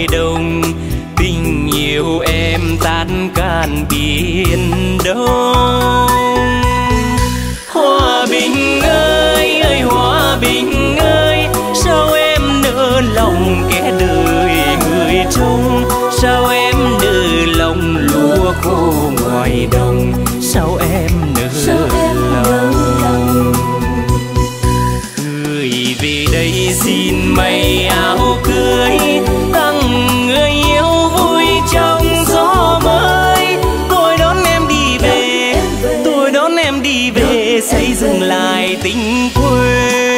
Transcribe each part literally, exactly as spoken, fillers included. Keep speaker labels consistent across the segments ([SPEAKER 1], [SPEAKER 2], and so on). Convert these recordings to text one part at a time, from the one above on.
[SPEAKER 1] ngoài đồng, tình yêu em tan can biển đông. Hòa bình ơi ơi hòa bình ơi, sao em nỡ lòng kẻ đời người trông, sao em nỡ lòng lúa khô ngoài đồng, sao em nỡ lòng. Người về đây xin may áo cưới, tặng người yêu vui trong gió mới. Tôi đón em đi về, tôi đón em đi về, xây dựng lại tình quê.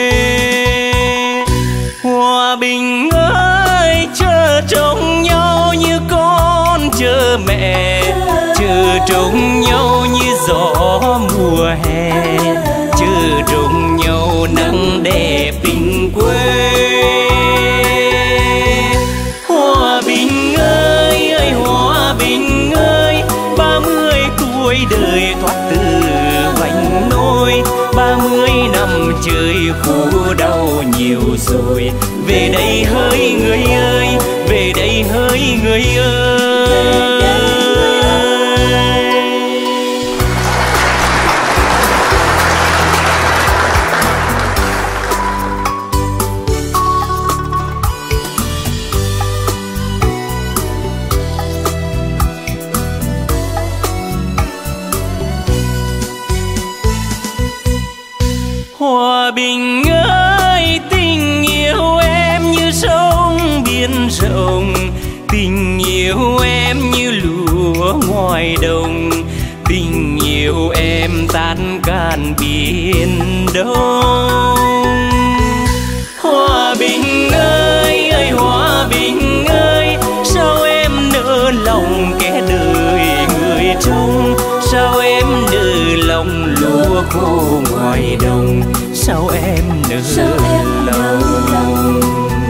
[SPEAKER 1] Hòa bình ơi chờ trông nhau như con chờ mẹ, chờ trông nhau như gió mùa hè, chờ trông nhau nắng đẹp tình quê. Hòa bình ơi ơi hòa bình ơi, ba mươi tuổi đời thoát từ vành nôi, ba mươi năm trời khổ đau nhiều rồi. Về đây hỡi người ơi, về đây hỡi người ơi. Hòa bình ơi tình yêu em như sông biển rộng, tình yêu em như lúa ngoài đồng, tình yêu em tan can biển đông. Hòa bình ơi ơi hòa bình ơi, sao em nỡ lòng kẻ đời người trông, sao em nỡ lòng lúa khô ngoài đồng, sao em nỡ lòng.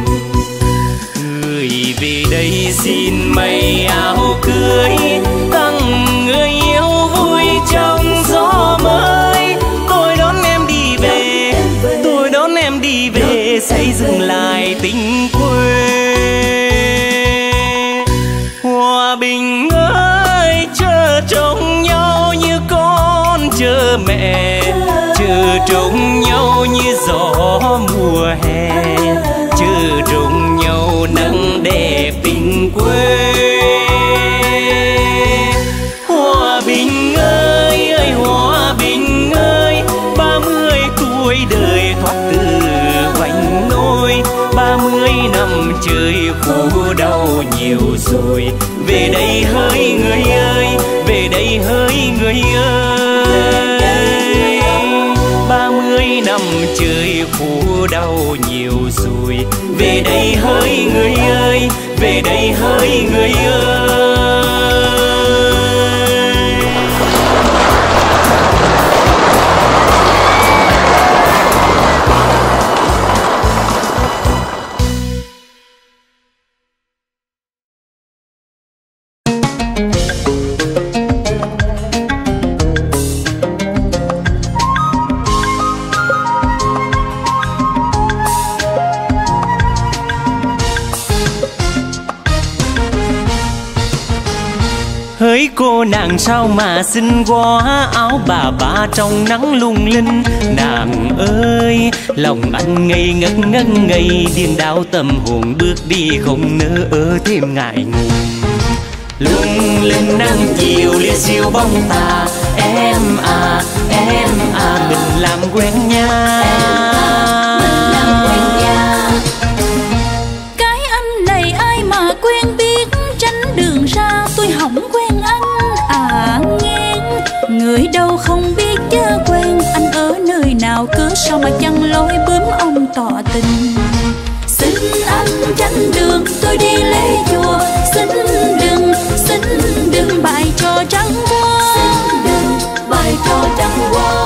[SPEAKER 1] Người về đây xin may áo cưới, tặng người yêu vui trong gió mới. Tôi đón em đi về, tôi đón em đi về, xây dựng lại tình quê. Hòa bình ơi chờ trông nhau như con chờ mẹ, chờ trông nhau như gió mùa hè, chờ trông nhau nắng đẹp tình quê. Hòa bình ơi ơi hòa bình ơi, ba mươi tuổi đời thoát từ vành nôi, ba mươi năm trời khổ đau nhiều rồi. Về đây hỡi người ơi, về đây hỡi người ơi. Ba mươi năm trời khổ đau nhiều rồi. Về đây hỡi người ơi, về đây hỡi người ơi. Hỡi cô nàng sao mà xinh quá, áo bà ba trong nắng lung linh. Nàng ơi lòng anh ngây ngất ngất ngây, điên đảo tâm hồn bước đi không nỡ thêm ngại ngùng. Lung linh nắng chiều lia siêu bóng tà, em à em à mình làm quen nha.
[SPEAKER 2] Cái anh này ai mà quen biết, tránh đường ra tôi hỏng quen anh à nghe. Người đâu không biết chứ quen, anh ở nơi nào cớ sao mà chẳng lối bướm ông tỏ tình. Xin anh tránh đường tôi đi lễ chùa, xin đừng xin đừng bày trò trắng hoa, xin đừng bày trò trắng hoa.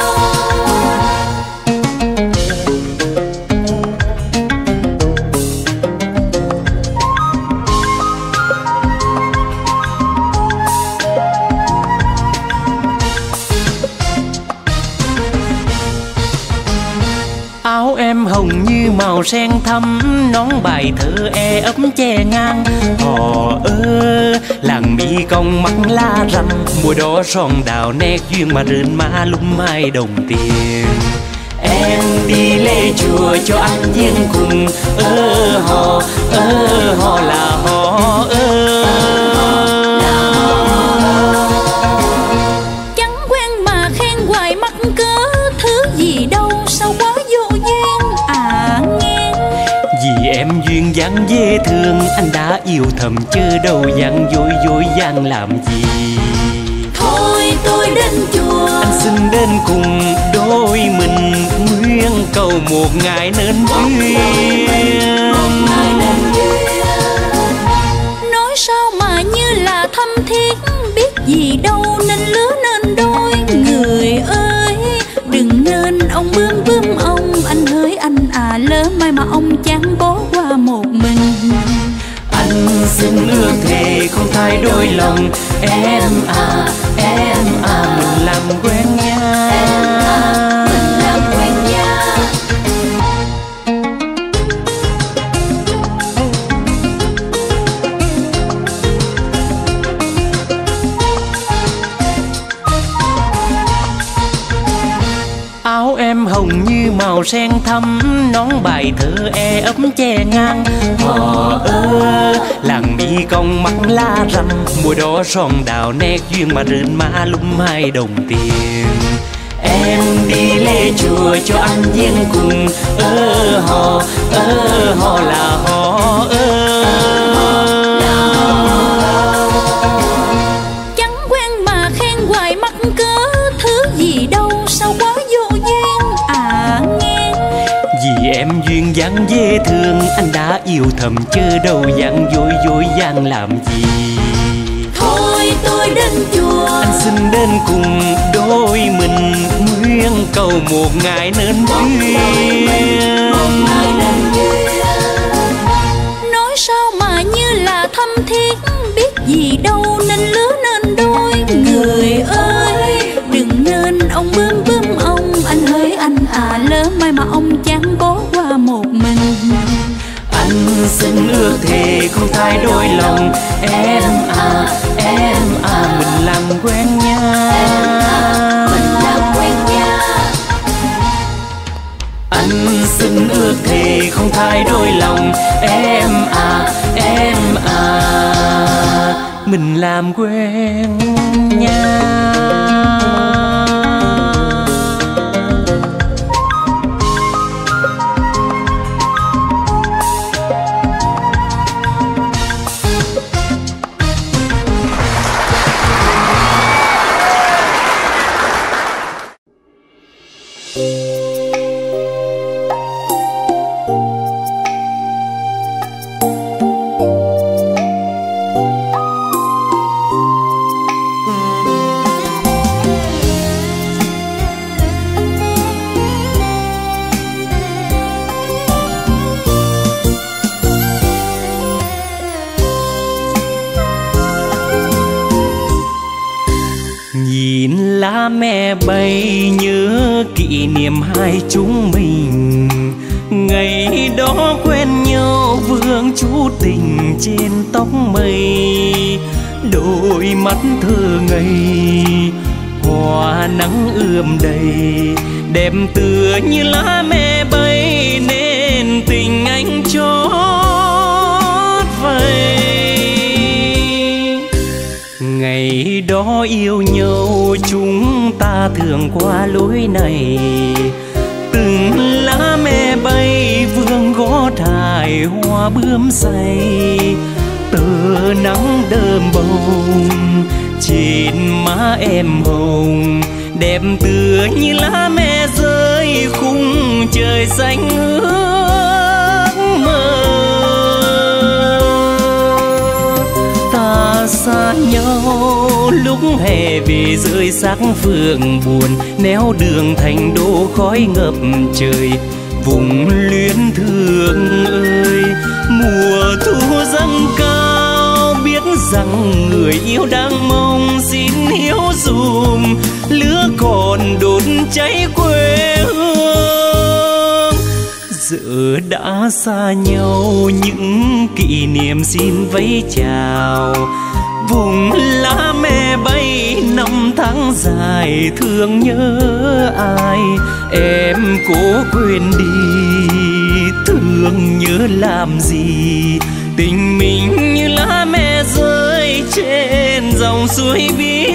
[SPEAKER 1] Áo em hồng như màu màu sen thắm, nón bài thơ e ấp che ngang. Hò ơ làng mi cong mắt la răm, mùa đó son đào nét duyên mà rền má lung mai đồng tiền. Em đi lễ chùa cho anh viên cùng, ơ hò ơ hò là hò ơ.
[SPEAKER 2] Chẳng quen mà khen hoài mắc cớ, thứ gì đâu sao quá vô duyên à nghe.
[SPEAKER 1] Vì em duyên dáng dễ thương, anh đã yêu thầm chứ đâu dáng dối dối dáng làm gì.
[SPEAKER 2] Thôi tôi đến chùa,
[SPEAKER 1] anh xin đến cùng đôi mình, nguyện cầu một ngày nên duyên.
[SPEAKER 2] Nói sao mà như là thâm thiết, biết gì đâu nên lứa nên đôi. Người ơi đừng nên ông bướm bướm ông, anh hỡi anh à lỡ mai mà ông chán bỏ qua một mình.
[SPEAKER 1] Anh xin ước thề không thay đổi lòng, em à em à mình làm quen nha.
[SPEAKER 2] Mình làm quen nha.
[SPEAKER 1] Áo em hồng như màu sen thắm, nón bài thơ e ấp che ngang. Hò ơ làng mi cong mắt la răm, mùa đó son đào nét duyên mà rền má lung mai đồng tiền. Em đi lễ chùa cho anh viên cùng, ơ hò ơ hò là hò ơ.
[SPEAKER 2] Chẳng quen mà khen hoài mắc cớ, thứ gì đâu sao quá vô duyên à nghe.
[SPEAKER 1] Vì em duyên dáng dễ thương, anh đã yêu thầm chứ đâu dáng dối dối dáng làm gì.
[SPEAKER 2] Thôi tôi đến chùa,
[SPEAKER 1] anh xin đến cùng đôi mình, nguyện cầu một ngày nên duyên.
[SPEAKER 2] Nói sao mà như là thâm thiết, biết gì đâu nên lứa nên đôi. Người ơi đừng nên ông bướm bướm ông, anh hỡi anh à lỡ mai mà ông chán bỏ qua một mình.
[SPEAKER 1] Anh xin ước thề không thay đổi lòng, em à em à mình làm quen nha.
[SPEAKER 2] Mình làm quen nha.
[SPEAKER 1] Anh xin ước thề không thay đổi lòng, em à em à mình làm quen nha. Lá mẹ bay nhớ kỷ niệm hai chúng mình, ngày đó quen nhau vương chú tình trên tóc mây. Đôi mắt thơ ngây hoa nắng ươm đầy, đẹp tựa như lá mẹ bay nên tình anh chót vây. Ngày đó yêu nhau chúng ta thường qua lối này, từng lá me bay vương gót hài hoa bướm say. Tờ nắng đơm bông trên má em hồng, đẹp tựa như lá me rơi khung trời xanh ước mơ. Ta xa nhau lúc hè về rơi sắc phượng buồn, néo đường thành đô khói ngập trời. Vùng luyến thương ơi, mùa thu dâng cao, biết rằng người yêu đang mong xin hiếu dùm lửa còn đốt cháy quê hương. Giờ Giờ đã xa nhau những kỷ niệm xin vẫy chào. Vùng lá me bay năm tháng dài thương nhớ ai. Em cố quên đi thương nhớ làm gì. Tình mình như lá me rơi trên dòng suối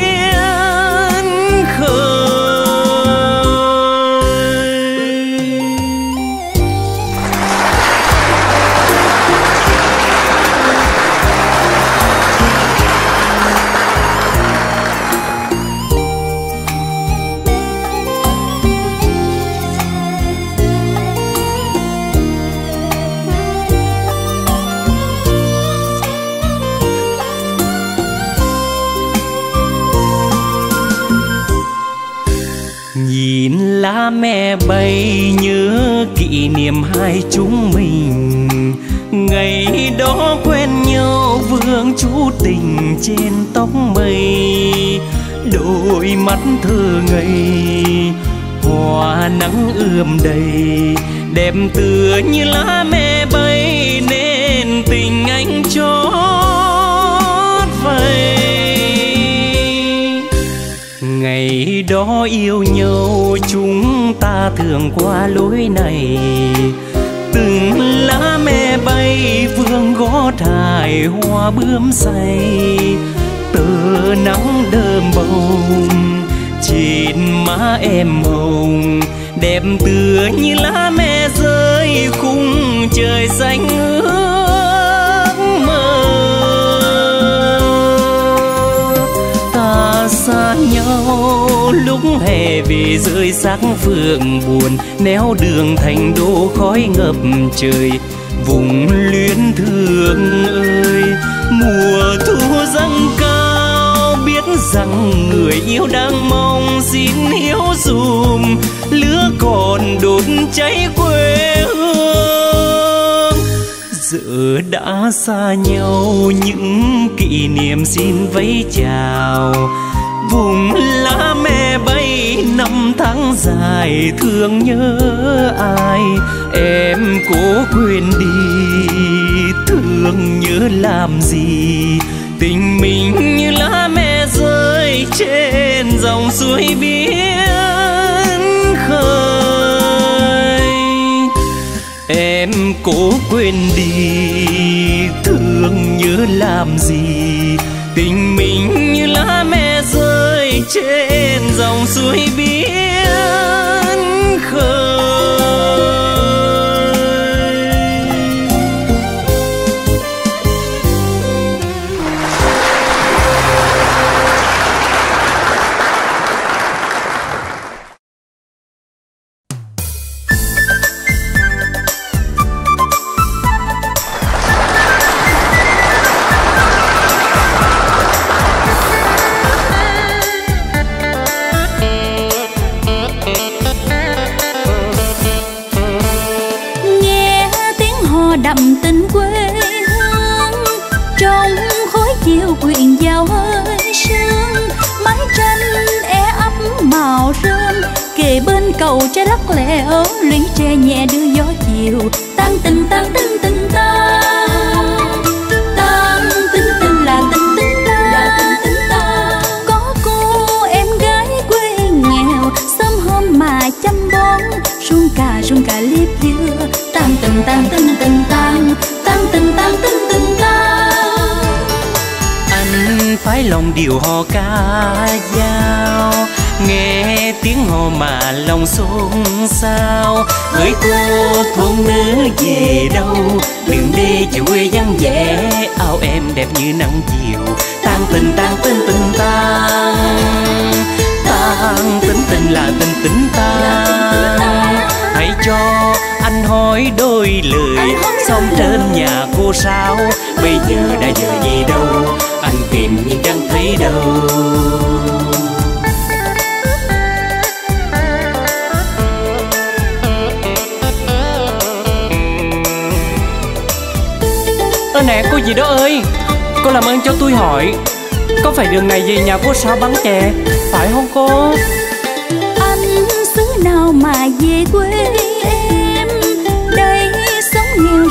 [SPEAKER 1] biển khơi. Nhìn lá me bay nhớ kỷ niệm hai chúng mình. Ngày đó quen nhau vương chú tình trên tóc mây. Đôi mắt thơ ngây hoa nắng ươm đầy. Đẹp tựa như lá me bay nên tình anh chót vây. Ngày đó yêu nhau chúng ta thường qua lối này. Từng lá me bay vương gót hài hoa bướm say. Tờ nắng đơm bông trên má em hồng. Đẹp tựa như lá me rơi khung trời xanh ước mơ. Ta xa nhau lúc hè về rơi sắc phượng buồn. Néo đường thành đô khói ngập trời. Vùng luyến thương ơi mùa thu dâng cao. Biết rằng người yêu đang mong xin hiếu dùm. Lửa còn đốt cháy quê hương. Giờ đã xa nhau những kỷ niệm xin vẫy chào. Vùng lá me bay năm tháng dài thương nhớ ai. Em cố quên đi thương nhớ làm gì. Tình mình như lá me rơi trên dòng suối biển khơi. Em cố quên đi thương nhớ làm gì. Tình mình như lá me rơi trên dòng suối biển khơi.
[SPEAKER 2] Đậm tình quê hương trong khói chiều quyện vào hơi sương. Mái tranh é ấp màu rơm kề bên cầu trái lắc lẻo. Lũy tre nhẹ đưa gió chiều tan tình tan tình tình tan. Tan tình tình là tình tình ta. Có cô em gái quê nghèo sớm hôm mà chăm bón. Suông cà suông cà liếp dưa tan tình tan tình tình tan. Tan tình tan tình tình tan.
[SPEAKER 1] Anh phải lòng điều hò ca dao. Nghe tiếng hò mà lòng xôn xao. Hỡi cô thôn nữ về đâu. Đường đi chiều quê vắng vẻ. Áo em đẹp như nắng chiều. Tan tình tan tình tình tan. Tan tính tình là tình tính tan. Hãy cho anh hỏi đôi lời. Xong trên nhà cô sao. Bây giờ đã giờ gì đâu. Anh tìm nhưng chẳng thấy đâu.
[SPEAKER 3] Ơ nè cô gì đó ơi, cô làm ơn cho tôi hỏi, có phải đường này về nhà cô Sáu Bắn Chè phải không cô?
[SPEAKER 2] Anh xứ nào mà về quê em, đây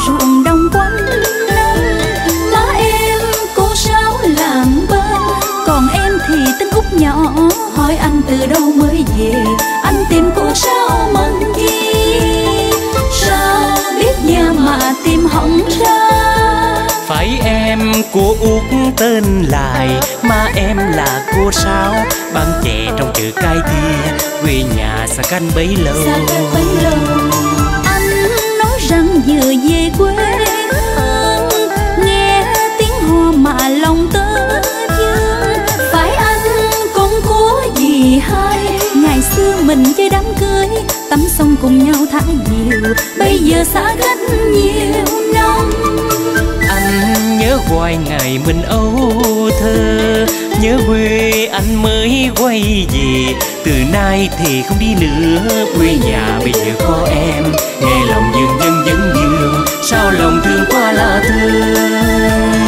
[SPEAKER 2] ruộng đồng quanh năm. Má em cô Sáu làm bên, còn em thì tính út nhỏ. Hỏi anh từ đâu mới về, anh tìm cô Sáu mừng gì. Sao biết nhà mà tìm hỏng ra.
[SPEAKER 1] Phải em của út tên lại, má em là cô Sáu. Bán chè trong chợ Cái Thia, quê nhà xa cách bấy lâu.
[SPEAKER 2] Xa cách bấy lâu. Anh nói rằng vừa về quê hương, nghe tiếng hò mà lòng tơ vương. Phải anh con của dì hai, ngày xưa mình chơi đám cưới, tắm xong cùng nhau thả diều. Bây giờ xa cách nhiều năm.
[SPEAKER 1] Anh nhớ hoài ngày mình âu thơ, nhớ quê anh mới quay về. Từ nay thì không đi nữa, quê nhà bây giờ có em. Nghe lòng dương dân dân dương, sao lòng thương quá là thương.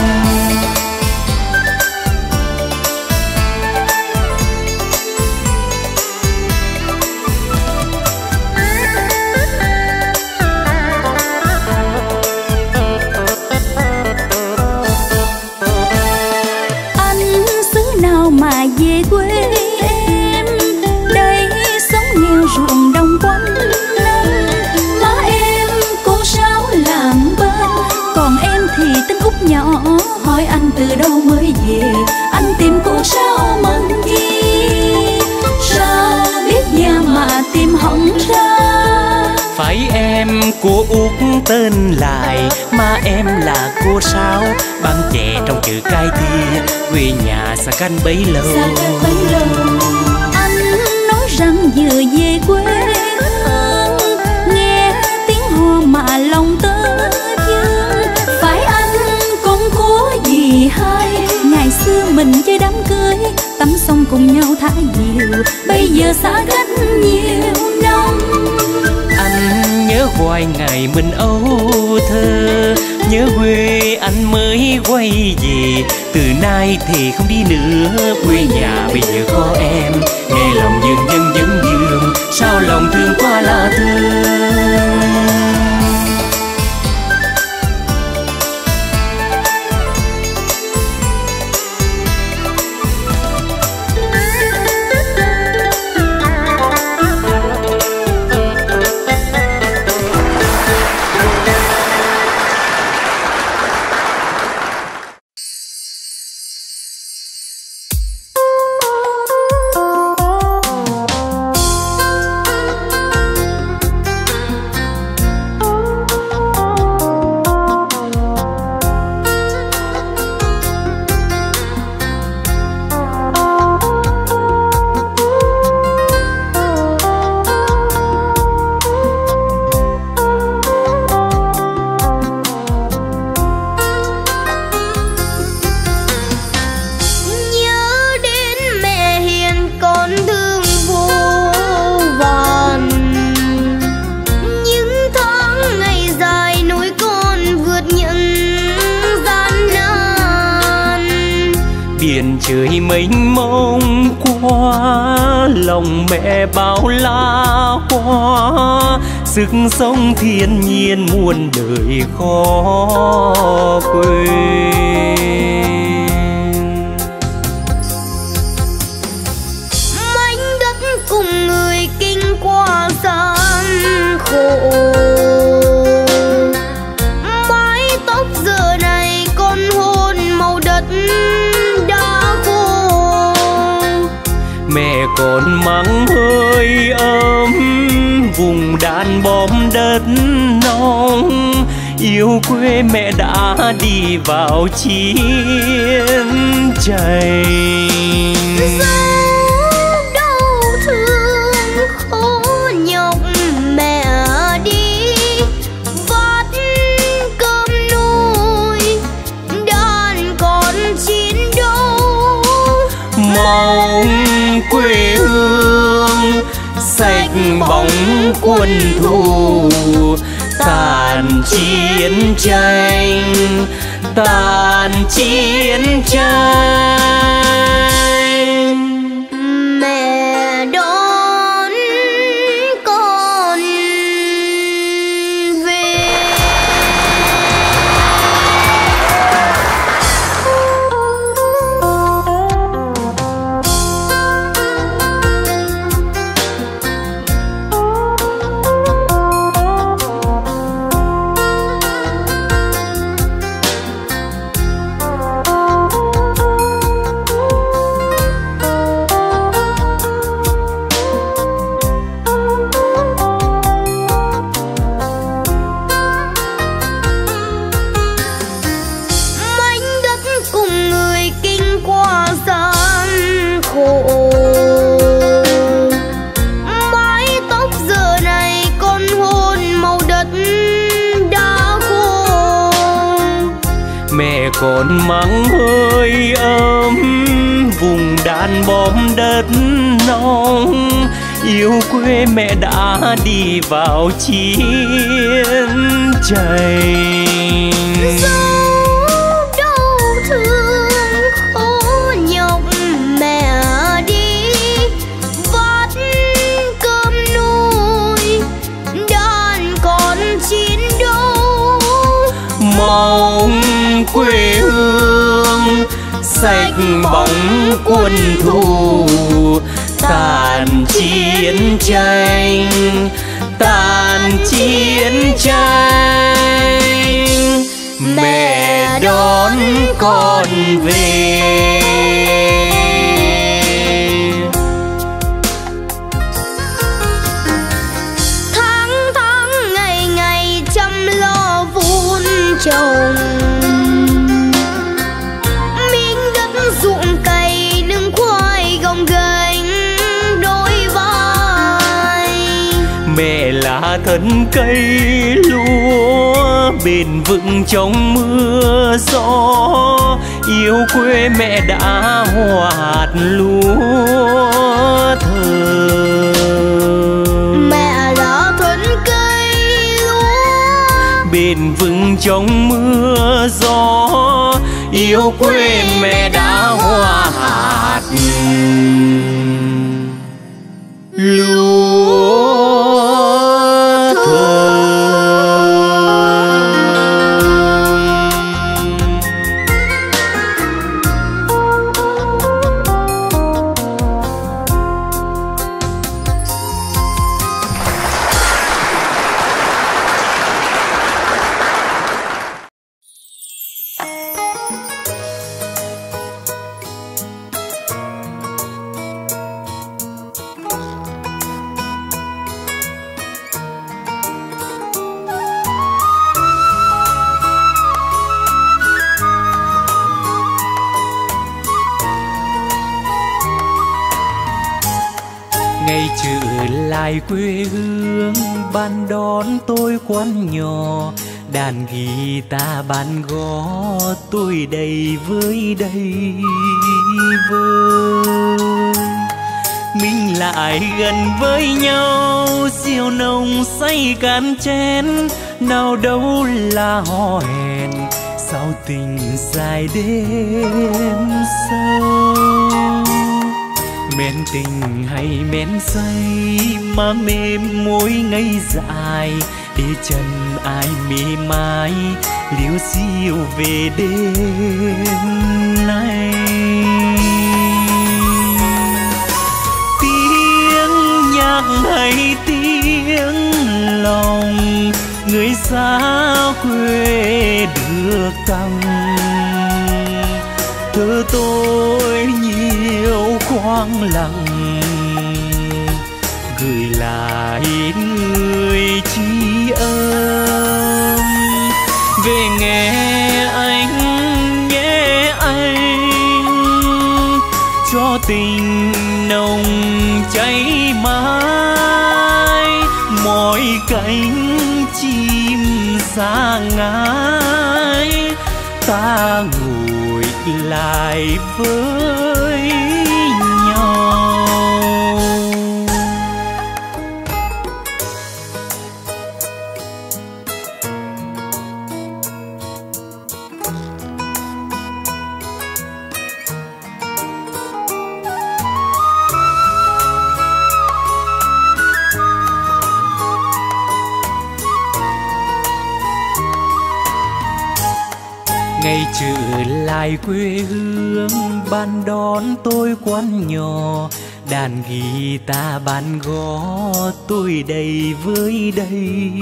[SPEAKER 2] Mà về quê em, đây sống nghèo ruộng đồng quanh năm. Má em cô Sáu làm bên, còn em thì tính út nhỏ. Hỏi anh từ đâu mới về, anh tìm cô Sáu mừng gì. Sao biết nhà mà tìm hỏng ra.
[SPEAKER 1] Phải em của út tên lại, má em là cô Sáu. Bán chè trong chợ Cái Thia, quê nhà xa cách bấy lâu.
[SPEAKER 2] Xa cách bấy lâu. Anh nói rằng vừa về quê hương, nghe tiếng hò mà lòng tơ vương. Phải anh con của dì hai, ngày xưa mình chơi đám cưới, tắm xong cùng nhau thả diều. Bây giờ xa cách nhiều năm.
[SPEAKER 1] Anh nhớ hoài ngày mình âu thơ, nhớ quê anh mới quay về. Từ nay thì không đi nữa, quê nhà bây giờ có em. Nghe lòng dương dân dân dương, sao lòng thương quá là thương. Trời mênh mông qua, lòng mẹ bao la hoa. Sức sống thiên nhiên muôn đời khó quên.
[SPEAKER 4] Mảnh đất cùng người kinh qua gian khổ, mái tóc giờ này còn hôn màu đất đã khô.
[SPEAKER 1] Mẹ còn mắng hơi ấm vùng đàn bom đất nóng. Yêu quê mẹ đã đi vào chiến tranh.
[SPEAKER 4] Dẫu đau thương khổ nhọc mẹ đi vắt cơm nuôi đàn con chiến đấu.
[SPEAKER 1] Mong quê hương sạch bóng quân thù, tàn chiến tranh, tàn chiến tranh.
[SPEAKER 4] Mẹ đón con về.
[SPEAKER 1] còn mang hơi ấm vùng đàn bom đất nóng. Yêu quê mẹ đã đi vào chiến tranh.
[SPEAKER 4] Dẫu đau thương khổ nhọc mẹ đi vắt cơm nuôi đàn con chiến đấu.
[SPEAKER 1] Mong quê hương sạch bóng quân thù, tàn chiến tranh, tàn chiến tranh. Mẹ đón con về.
[SPEAKER 4] Tháng tháng ngày ngày chăm lo vun trồng, miếng đất ruộng cày nương khoai gồng gánh đôi vai.
[SPEAKER 1] Mẹ là thân cây lúa bền vững trong mưa gió. Yêu quê mẹ đã hòa hạt lúa thơm.
[SPEAKER 4] Mẹ là thân cây lúa
[SPEAKER 1] bền vững trong mưa gió. Yêu quê mẹ đã hòa hạt lúa thơm. Ngày trở lại quê hương ban đón tôi quán nhỏ, đàn guitar ban gõ tôi đầy với đầy vơi. Mình lại gần với nhau siêu nồng say can chén, nào đâu là hò hẹn sao tình dài đêm sâu. Mến tình hay mến say mà mềm môi ngây dài, để chân ai mê mái liêu xiêu về đêm nay. Tiếng nhạc hay tiếng lòng người xa quê được tặng, thơ tôi nhiều khoáng lặng gửi lại người tri ân. Về nghe anh nhé anh, cho tình nồng cháy mãi, mỗi cánh chim xa ngái ta ngồi lại với nhau. Ngày trở lại quê hương ban đón tôi quán nhỏ, đàn guitar ban gõ tôi đầy với đầy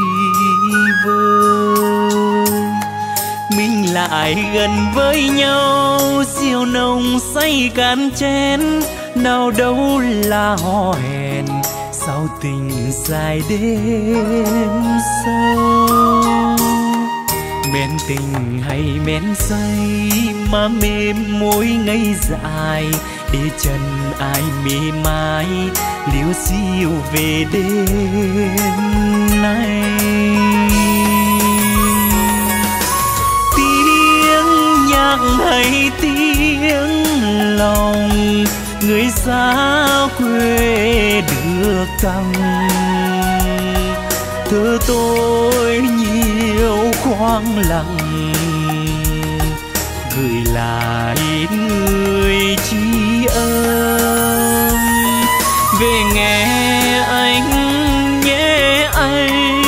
[SPEAKER 1] vơi. Mình lại gần với nhau siêu nồng say can chén, nào đâu là hò hẹn sao tình dài đêm sâu. Mến tình hay mến say mà mềm môi ngây dài, để chân ai mê mái liêu xiêu về đêm nay. Tiếng nhạc nhạc hay tiếng lòng, người xa quê được căng. Thơ tôi nhiều khoáng lặng, gửi lại người tri ân. Về nghe anh nhé anh,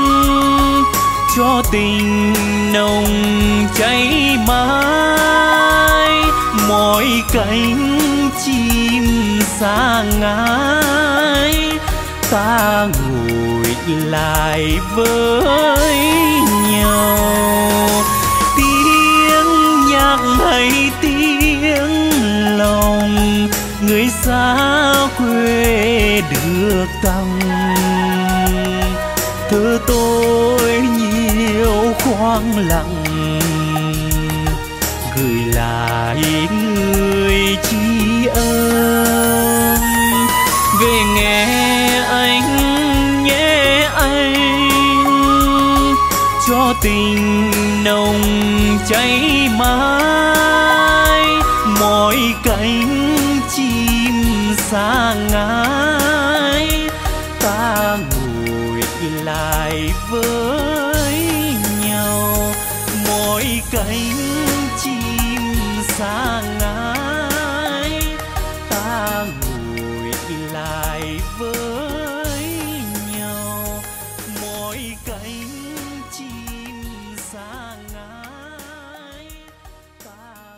[SPEAKER 1] cho tình nồng cháy mãi. Mỗi cánh chim xa ngái, ta ngồi lại với nhau. Tiếng nhạc hay tiếng lòng, người xa quê được tăng. Thơ tôi nhiều khoáng lặng, gửi lại người tri ân. Về nghe anh nhé anh, cho tình nồng cháy mãi. Mỗi cánh chim xa ngái, ta ngồi lại với nhau. Mỗi cánh chim xa ngái, ta ngồi lại với nhau. Mỗi cánh chim xa ngái, ta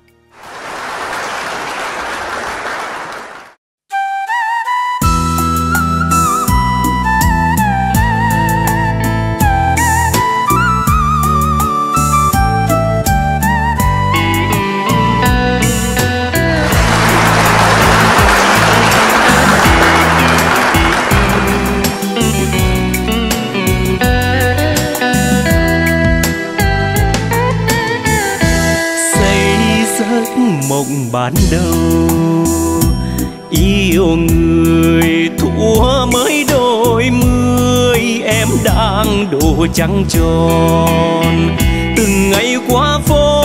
[SPEAKER 1] mộng ban đầu. Yêu người thua mới đôi mươi, em đang đổ trắng tròn. Từng ngày qua phố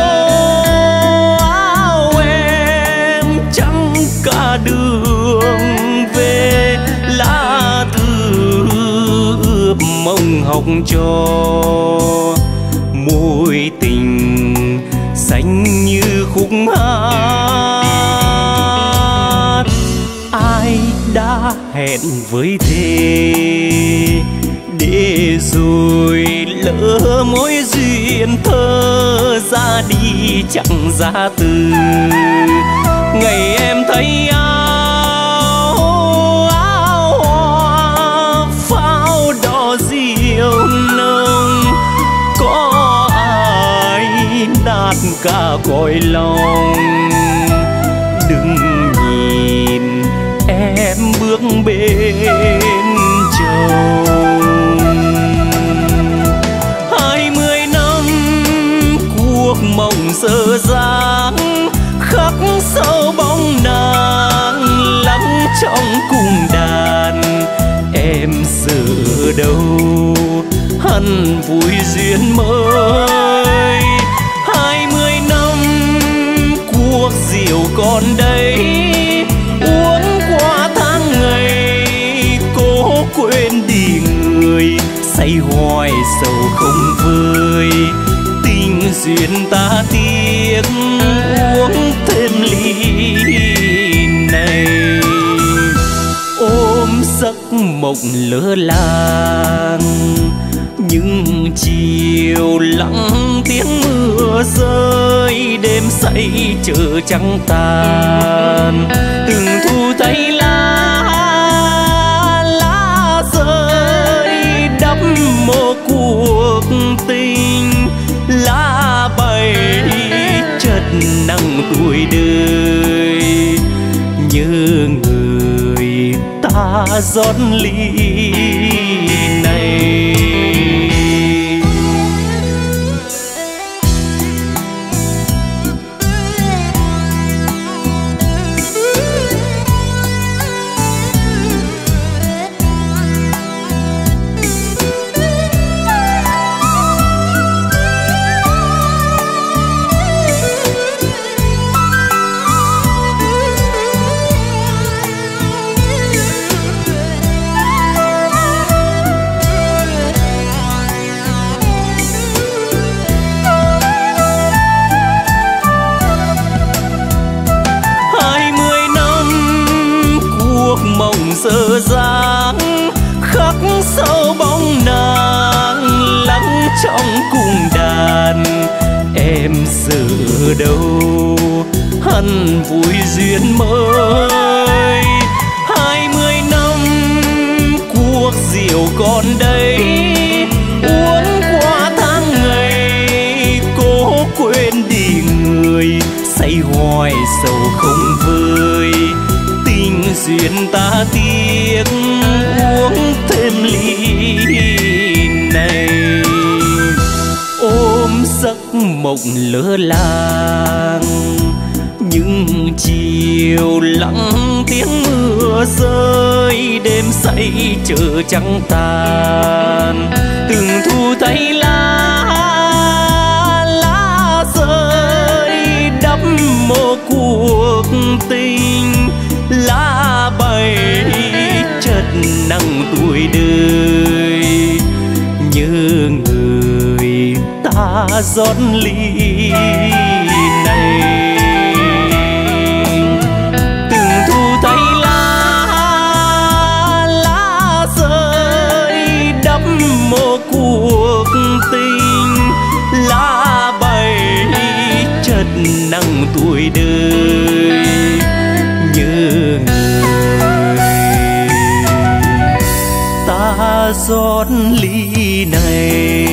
[SPEAKER 1] áo em trắng cả đường về. Lá thư ướp mộng học trò, mối tình xanh như khúc hát. Ai đã hẹn với thề, để rồi lỡ mối duyên thơ ra đi chẳng ra từ. Ngày em thấy áo áo hoa pháo đỏ diều nồng, có ai nát cả cõi lòng. Đừng nhìn em bước bên chồng. Hai mươi năm cuộc mộng dở dang, khắc sâu bóng nàng lắng trong cung đàn. Em giờ đâu hằn vui duyên mới. Hai mươi năm cuộc diều còn đây, uống qua tháng ngày cố quên đi người. Say hoài sầu không vơi, tình duyên ta tiếc uống thêm ly này. Ôm giấc mộng lỡ làng, những chiều lặng tiếng mưa rơi. Đêm say chờ trắng tàn, từng thu thấy lá lá rơi đắp mồ cuộc tình. Lá bay chợt nắng tuổi đời, nhớ người ta rót ly này. sợ dáng khắc sâu bóng nàng lắng trong cung đàn. Em sợ đâu hẳn vui duyên mới, hai mươi năm cuộc diệu còn đây, uống qua tháng ngày cố quên đi người, say hoài sầu không vơi. Tình duyên ta tiếc uống thêm ly này, ôm giấc mộng lỡ làng những chiều lặng tiếng mưa rơi, đêm say chờ trắng tàn. Từng thu thấy lá lá rơi đắp mô cuộc tình, lá bay chợt nắng tuổi đời. Nhớ người ta rót ly này, từng thu thấy lá lá rơi đắp mô cuộc tình, lá bay chợt nắng tuổi đời. Nhớ người ta rót ly này.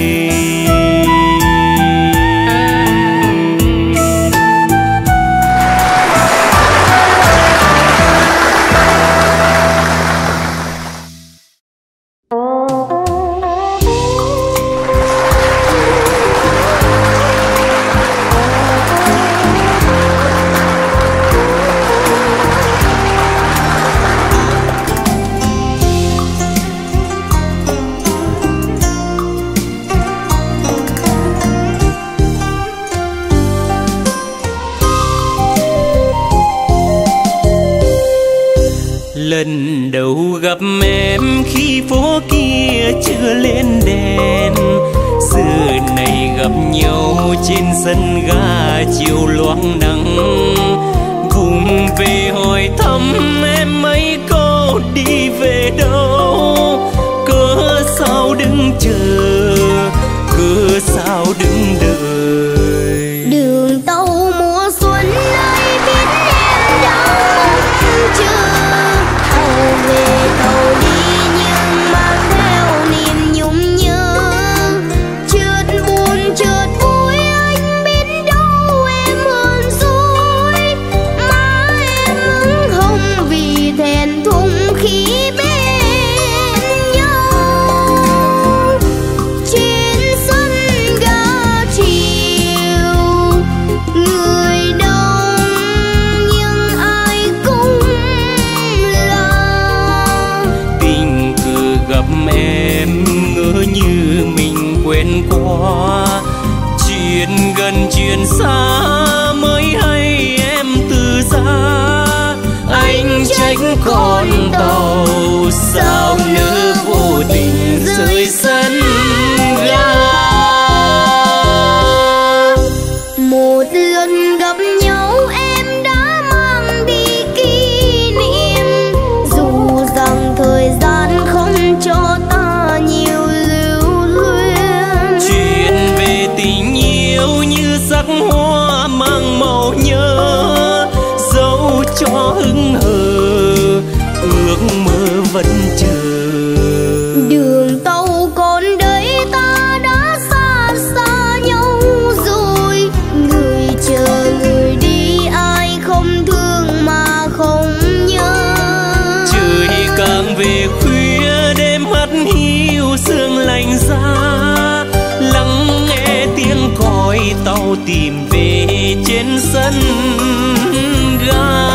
[SPEAKER 1] Lần đầu gặp em khi phố kia chưa lên đèn, giờ này gặp nhau trên sân ga chiều loáng nắng. Cùng về hỏi thăm em mấy câu đi về đâu, cớ sao đứng chờ, cớ sao đứng đợi.
[SPEAKER 4] Đường tàu mùa xuân nay biết em đã chờ, về tàu đi nhưng mang theo niềm nhung nhớ. Chợt buồn chợt vui anh biết đâu em hơn rồi, má em ửng hồng vì thẹn thùng khi bên nhau. Trên sân ga chiều người đông nhưng ai cũng
[SPEAKER 1] gặp em ngỡ như mình quen qua, chuyện gần chuyện xa mới hay em từ xa. Anh tránh con tàu sao nỡ vô tình rơi sân ga.
[SPEAKER 4] Một lần gặp nhau em đã mang đi kỷ niệm, dù rằng thời gian không cho ta nhiều lưu luyến.
[SPEAKER 1] Chuyện về tình yêu như sắc hoa mang màu nhớ, dẫu cho hững hờ ước mơ vẫn chờ.
[SPEAKER 4] Đường tàu còn đây ta đã xa xa nhau rồi, người chờ người đi ai không thương mà không nhớ.
[SPEAKER 1] Trời càng về khuya đêm hắt hiu sương lạnh giá, lắng nghe tiếng còi tàu tìm về trên sân ga.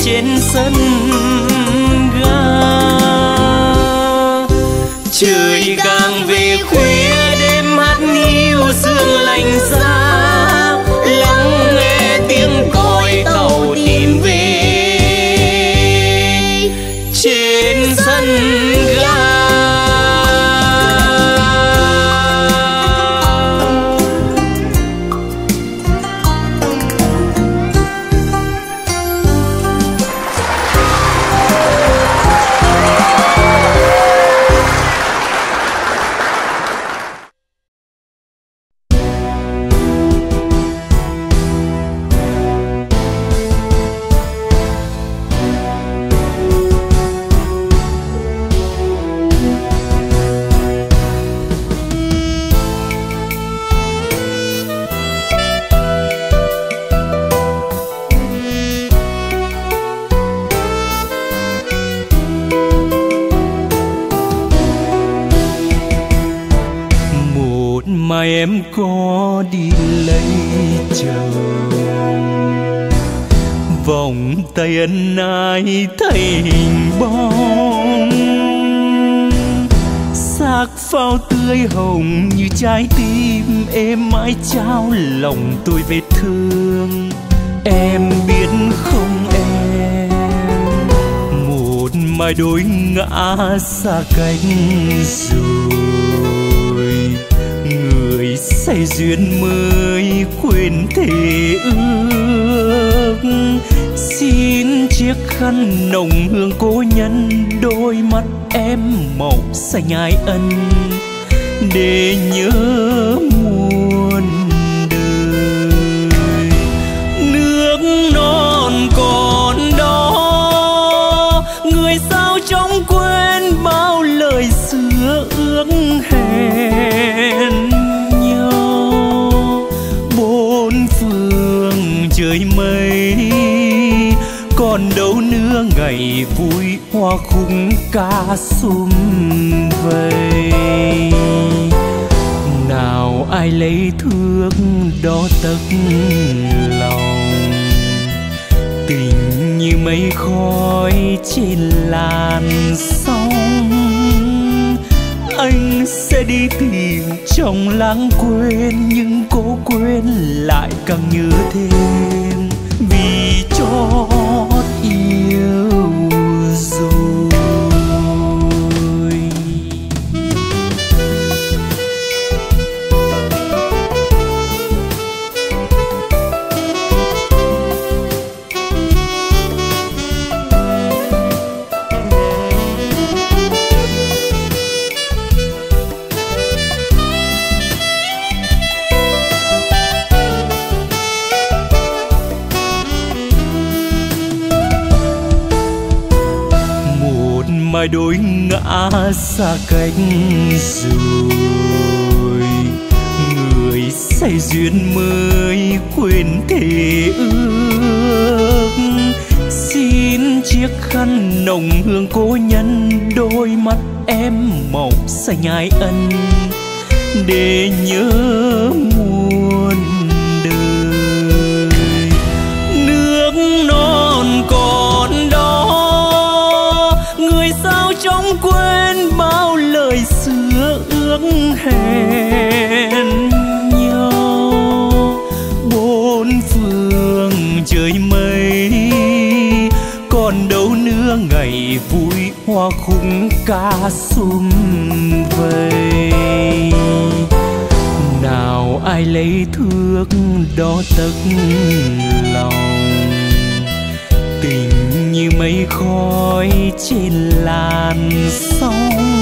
[SPEAKER 1] trên sân ga. Trời càng về khuya đêm hát hiu sương lạnh giá, lắng nghe tiếng còi tàu tìm về trên sân ga. Mà em có đi lấy chồng, vòng tay ân ai thấy hình bóng, xác phao tươi hồng như trái tim em mãi trao lòng tôi vết thương. Em biết không em, một mai đôi ngã xa cánh rồi, người say duyên mới quên thề ước. Xin chiếc khăn nồng hương cố nhân đôi mắt em màu xanh ái ân, để nhớ muôn đời. Nước non còn đó, người sao chóng quên bao lời xưa ước hẹn nhau. Bốn phương trời mây, còn đâu nữa ngày vui hoa khung ca sum vầy. Nào ai lấy thước đo tấc lòng, tình như mây khói trên làn sóng. Anh sẽ đi tìm trong lãng quên, nhưng cố quên lại càng nhớ thêm, vì chót yêu rồi. Mai đôi ngã xa cách rồi, người say duyên mới quên thề ước. Xin chiếc khăn nồng hương cố nhân đôi mắt em màu xanh ái ân, để nhớ muôn đời. Nước non còn đó, người sao chóng quên bao lời xưa ước hẹn nhau. Bốn phương trời mây, còn đâu nữa ngày vui hoa khung ca sum vầy. Nào ai lấy thước đo tấc lòng, tình như mây khói trên làn sóng.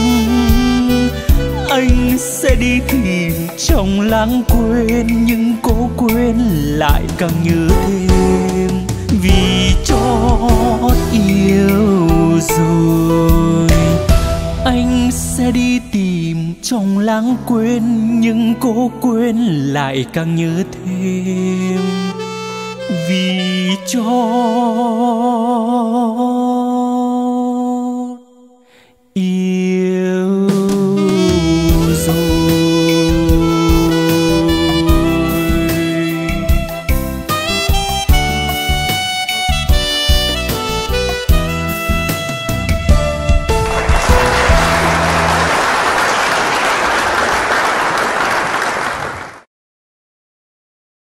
[SPEAKER 1] Anh sẽ đi tìm trong lãng quên, nhưng cố quên lại càng nhớ thêm, vì chót yêu rồi. Anh sẽ đi tìm trong lãng quên, nhưng cố quên lại càng nhớ thêm, vì chót